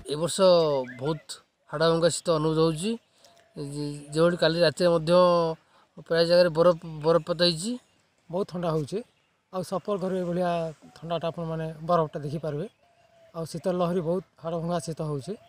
ए वर्ष बहुत हाड़भंगा शीत अनुभूत होची जो काली रात प्राय जगह बरफपात होती बहुत ठंडा होची आ सफर घर भाया ठंडाटा आप बरफटा देखिपारे आ शीत लहरी बहुत हाड़भंगा शीत होची।